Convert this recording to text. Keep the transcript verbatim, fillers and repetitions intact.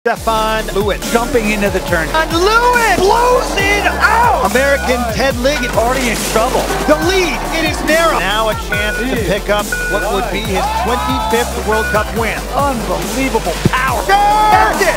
Stefan Lewis jumping into the turn. And Lewis blows it out! American Ted Liggett already in trouble. The lead, it is narrow. Now a chance to pick up what would be his twenty-fifth World Cup win. Unbelievable power. Served it!